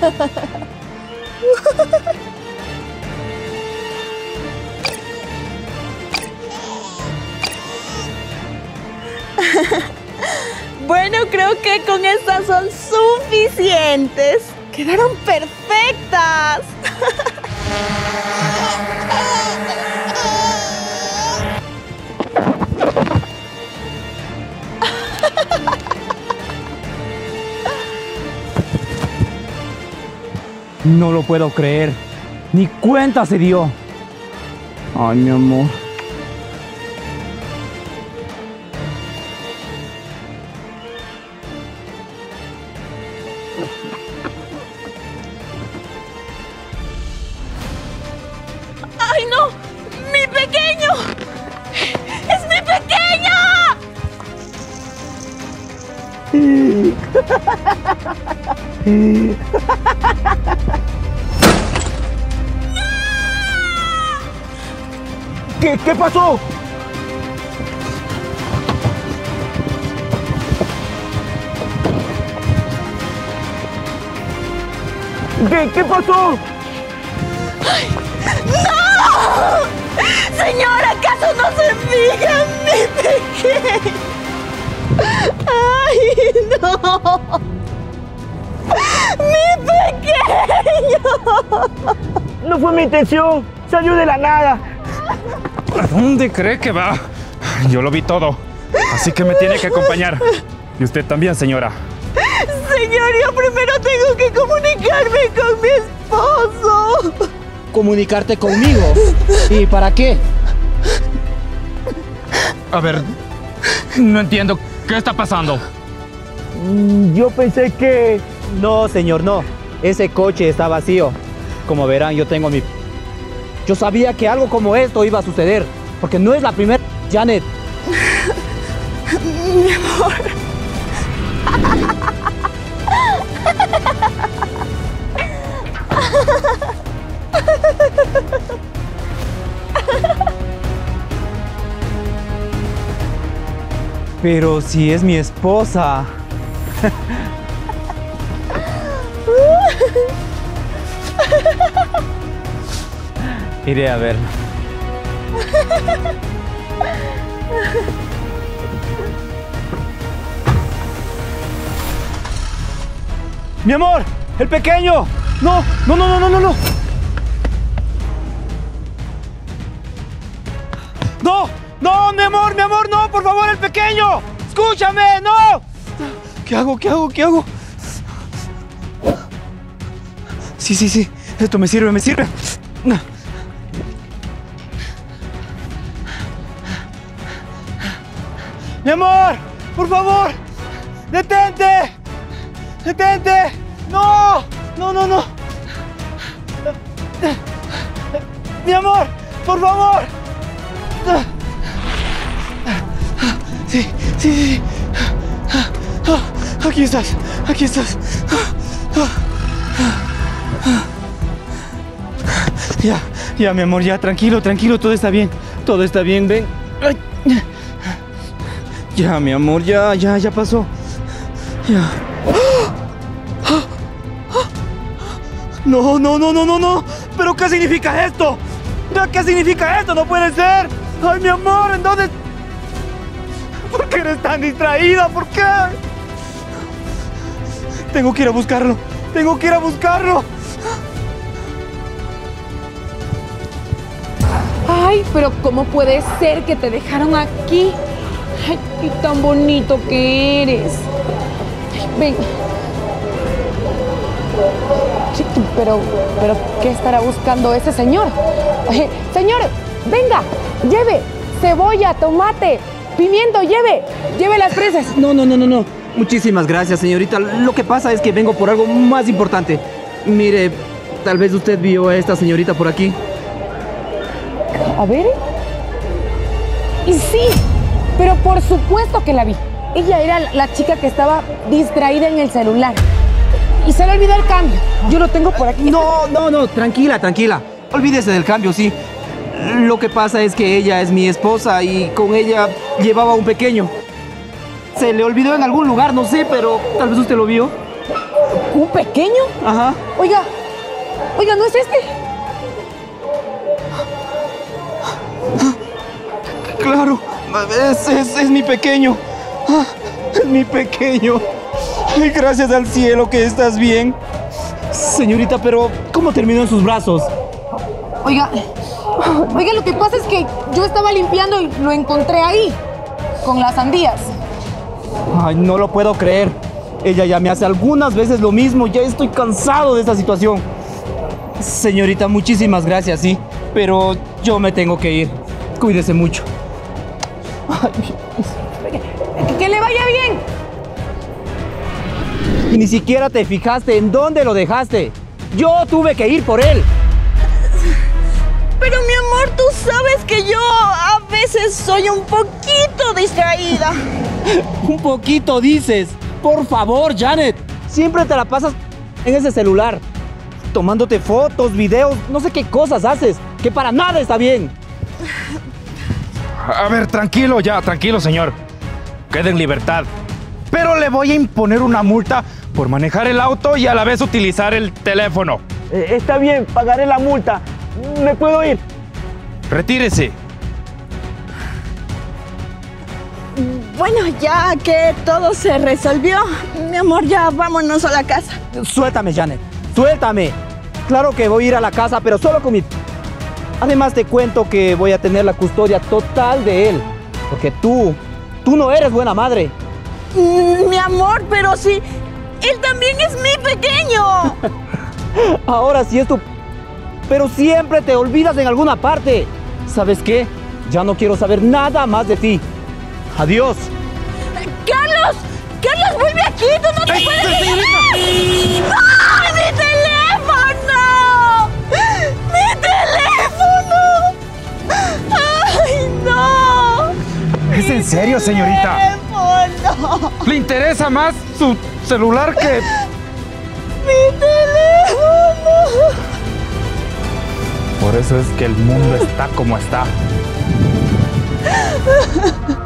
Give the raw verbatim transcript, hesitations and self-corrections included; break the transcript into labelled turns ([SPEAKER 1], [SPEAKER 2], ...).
[SPEAKER 1] Bueno, creo que con estas son suficientes. Quedaron perfectas.
[SPEAKER 2] No lo puedo creer. Ni cuenta se dio. Ay, mi amor.
[SPEAKER 1] ¡Ay, no! ¡Mi pequeño! ¡Es mi pequeño!
[SPEAKER 2] ¿Qué, qué pasó? ¿Qué, qué pasó?
[SPEAKER 1] ¡Ay! ¡No! Señora, ¿acaso no se fija mi pequeño? ¡Ay, no! ¡Mi pequeño!
[SPEAKER 2] No fue mi intención. Salió de la nada.
[SPEAKER 3] ¿A dónde cree que va? Yo lo vi todo, así que me tiene que acompañar. Y usted también, señora.
[SPEAKER 1] Señor, yo primero tengo que comunicarme con mi esposo.
[SPEAKER 4] ¿Comunicarte conmigo? ¿Y para qué?
[SPEAKER 3] A ver, no entiendo. ¿Qué está pasando?
[SPEAKER 2] Yo pensé que...
[SPEAKER 4] No, señor, no. Ese coche está vacío. Como verán, yo tengo mi... Yo sabía que algo como esto iba a suceder, porque no es la primera... Janet.
[SPEAKER 1] Mi amor.
[SPEAKER 2] Pero si es mi esposa. Iré a verla. ¡Mi amor! ¡El pequeño! ¡No! ¡No, no, no, no, no! ¡No! ¡No! ¡No, mi amor, mi amor! ¡No, por favor, el pequeño! ¡Escúchame! ¡No! ¿Qué hago? ¿Qué hago? ¿Qué hago? Sí, sí, sí. Esto me sirve, me sirve. ¡Mi amor! ¡Por favor! ¡Detente! ¡Detente! ¡No! ¡No, no, no! ¡Mi amor! ¡Por favor! Sí, sí, sí. Aquí estás, aquí estás. Ya, ya, mi amor, ya, tranquilo, tranquilo, todo está bien. Todo está bien, ven. Ay. Ya, mi amor, ya, ya, ya pasó. Ya. No, no, no, no, no, no. ¿Pero qué significa esto? ¿Qué significa esto? No puede ser. Ay, mi amor, ¿en dónde? ¿Por qué eres tan distraída? ¿Por qué? Tengo que ir a buscarlo. Tengo que ir a buscarlo.
[SPEAKER 5] Ay, pero ¿cómo puede ser que te dejaron aquí? Ay, qué tan bonito que eres. Ay, ven. Chiqui, pero, pero, ¿qué estará buscando ese señor? Ay, señor, venga, lleve cebolla, tomate, pimiento, lleve, lleve las fresas.
[SPEAKER 4] No, no, no, no, no. Muchísimas gracias, señorita. Lo que pasa es que vengo por algo más importante. Mire, tal vez usted vio a esta señorita por aquí.
[SPEAKER 5] A ver. Y sí, pero por supuesto que la vi. Ella era la chica que estaba distraída en el celular. Y se le olvidó el cambio. Yo lo tengo por aquí.
[SPEAKER 4] No, no, no, tranquila, tranquila. Olvídese del cambio, sí. Lo que pasa es que ella es mi esposa y con ella llevaba un pequeño. Se le olvidó en algún lugar, no sé, pero tal vez usted lo vio.
[SPEAKER 5] ¿Un pequeño?
[SPEAKER 2] Ajá.
[SPEAKER 5] Oiga, oiga, ¿no es este?
[SPEAKER 2] Claro, es, es, es mi pequeño. Ah, es mi pequeño. Ay, gracias al cielo que estás bien. Señorita, pero ¿cómo terminó en sus brazos?
[SPEAKER 5] Oiga, oiga, lo que pasa es que yo estaba limpiando y lo encontré ahí, con las sandías.
[SPEAKER 2] Ay, no lo puedo creer. Ella ya me hace algunas veces lo mismo. Ya estoy cansado de esta situación. Señorita, muchísimas gracias, sí. Pero yo me tengo que ir. Cuídese mucho. Ay,
[SPEAKER 5] Que, que le vaya bien.
[SPEAKER 4] Y ni siquiera te fijaste en dónde lo dejaste. Yo tuve que ir por él.
[SPEAKER 1] Pero mi amor, tú sabes que yo a veces soy un poquito distraída.
[SPEAKER 4] Un poquito dices. Por favor, Janet. Siempre te la pasas en ese celular. Tomándote fotos, videos, no sé qué cosas haces. Que para nada está bien.
[SPEAKER 3] A ver, tranquilo ya, tranquilo, señor. Quede en libertad. Pero le voy a imponer una multa por manejar el auto y a la vez utilizar el teléfono.
[SPEAKER 2] Eh, está bien, pagaré la multa. ¿Me puedo ir?
[SPEAKER 3] Retírese.
[SPEAKER 1] Bueno, ya que todo se resolvió, mi amor, ya vámonos a la casa.
[SPEAKER 4] Suéltame, Janet. Suéltame. Claro que voy a ir a la casa, pero solo con mi... Además te cuento que voy a tener la custodia total de él. Porque tú, tú no eres buena madre.
[SPEAKER 1] Mm, mi amor, pero sí, él también es mi pequeño.
[SPEAKER 4] Ahora sí es tu... Pero siempre te olvidas en alguna parte. ¿Sabes qué? Ya no quiero saber nada más de ti. Adiós.
[SPEAKER 1] ¡Carlos! ¡Carlos, vuelve aquí! ¡Tú no te
[SPEAKER 3] ¡Ey,
[SPEAKER 1] puedes
[SPEAKER 3] señorita!
[SPEAKER 1] ir! ¡Ay, mi teléfono! ¡Mi teléfono! ¡Ay, no!
[SPEAKER 3] ¿Es en serio, señorita?
[SPEAKER 1] ¡Teléfono!
[SPEAKER 3] ¿Le interesa más su celular que...?
[SPEAKER 1] ¡Mi teléfono!
[SPEAKER 3] Por eso es que el mundo está como está.